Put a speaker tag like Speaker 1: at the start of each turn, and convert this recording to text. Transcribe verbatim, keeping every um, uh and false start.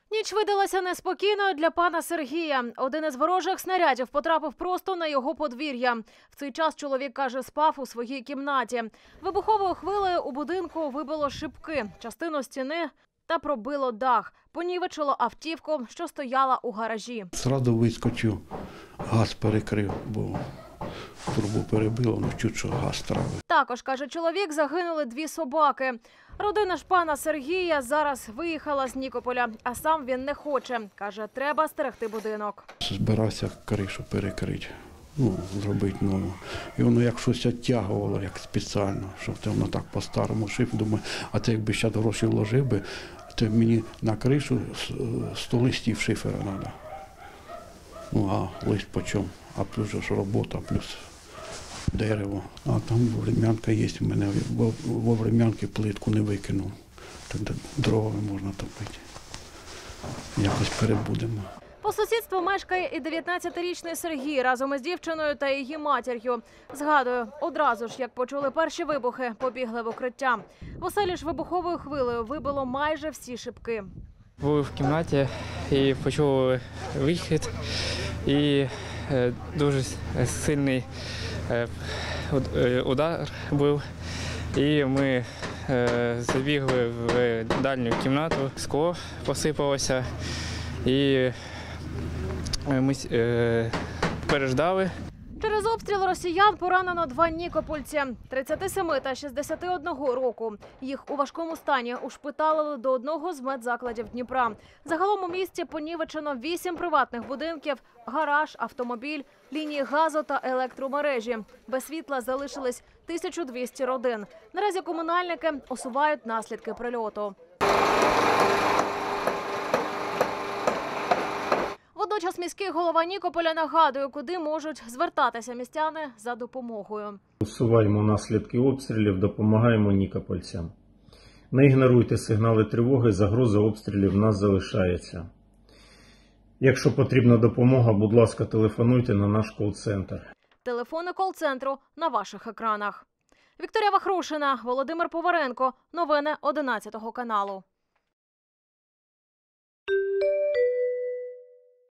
Speaker 1: Ніч видалася неспокійною для пана Сергія. Один із ворожих снарядів потрапив просто на його подвір'я. В цей час чоловік, каже, спав у своїй кімнаті. Вибуховою хвилею у будинку вибило шибки, частину стіни та пробило дах. Понівечило автівку, що стояла у гаражі.
Speaker 2: Зразу вискочив, газ перекрив, бо трубу перебило, ну чуть що газ травив.
Speaker 1: Також, каже чоловік, загинули дві собаки. Родина ж пана Сергія зараз виїхала з Нікополя, а сам він не хоче. Каже, треба стерегти будинок.
Speaker 2: Збирався кришу перекрити, ну, зробити нову. І воно як щось відтягувало, як спеціально, щоб це воно так по-старому шив. Думаю, а це якби ще гроші вложив би, то мені на кришу сто листів шифера треба. Ну, а лист по чому? А плюс ж робота, плюс дерево. А там врем'янка є в мене. Во врем'янки плитку не викинув. Тоді дровами можна топити. Якось перебудемо.
Speaker 1: По сусідству мешкає і дев'ятнадцятирічний Сергій разом із дівчиною та її матір'ю. Згадую, одразу ж, як почули перші вибухи, побігли в укриття. В оселі ж вибуховою хвилею вибило майже всі шибки.
Speaker 3: Були в кімнаті і почули вихід, і дуже сильний удар був. І ми забігли в дальню кімнату, скло посипалося, і ми переждали.
Speaker 1: Через обстріл росіян поранено два нікопольці – тридцяти семи та шістдесяти одного року. Їх у важкому стані ушпиталили до одного з медзакладів Дніпра. Загалом у місті понівечено вісім приватних будинків, гараж, автомобіль, лінії газу та електромережі. Без світла залишились тисяча двісті родин. Наразі комунальники усувають наслідки прильоту. Водночас міський голова Нікополя нагадує, куди можуть звертатися містяни за допомогою.
Speaker 4: Усуваємо наслідки обстрілів, допомагаємо нікопольцям. Не ігноруйте сигнали тривоги, загроза обстрілів в нас залишається. Якщо потрібна допомога, будь ласка, телефонуйте на наш кол-центр.
Speaker 1: Телефони кол-центру на ваших екранах. Вікторія Вахрушина, Володимир Поваренко. Новини одинадцятого каналу.